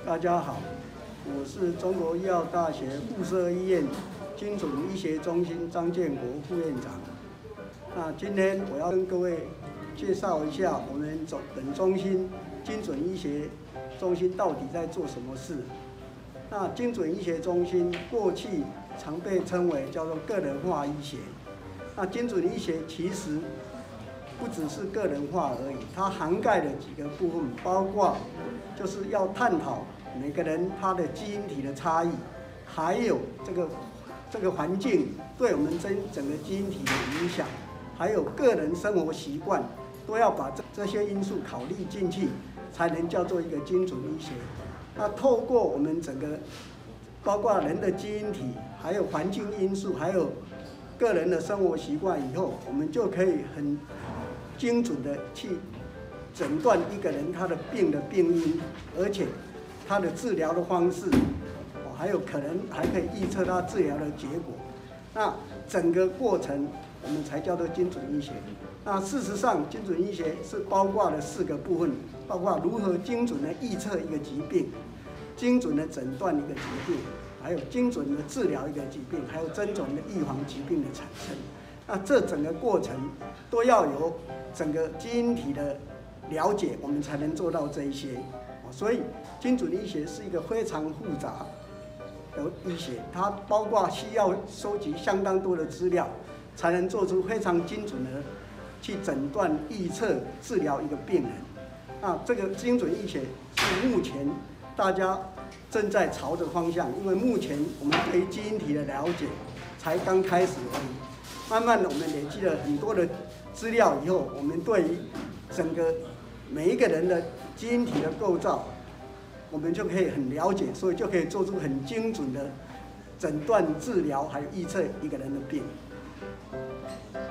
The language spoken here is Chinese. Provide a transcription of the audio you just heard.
大家好，我是中国医药大学附设医院精准医学中心张建国副院长。那今天我要跟各位介绍一下我们本中心精准医学中心到底在做什么事。那精准医学中心过去常被称为叫做个人化医学。那精准医学其实不只是个人化而已，它涵盖了几个部分，包括就是要探讨每个人他的基因体的差异，还有这个环境对我们整个基因体的影响，还有个人生活习惯，都要把这些因素考虑进去，才能叫做一个精准医学。那透过我们整个包括人的基因体，还有环境因素，还有个人的生活习惯以后，我们就可以很精准的去诊断一个人他的病的病因，而且他的治疗的方式，还有可能还可以预测他治疗的结果。那整个过程我们才叫做精准医学。那事实上，精准医学是包括了4个部分，包括如何精准的预测一个疾病，精准的诊断一个疾病，还有精准的治疗一个疾病，还有精准的预防疾病的产生。那这整个过程都要有整个基因体的了解，我们才能做到这一些。所以精准医学是一个非常复杂的医学，它包括需要收集相当多的资料，才能做出非常精准的去诊断、预测、治疗一个病人。那这个精准医学是目前大家正在朝着方向，因为目前我们对于基因体的了解才刚开始而已。慢慢的，我们累积了很多的资料以后，我们对于整个每一个人的基因体的构造，我们就可以很了解，所以就可以做出很精准的诊断、治疗，还有预测一个人的病。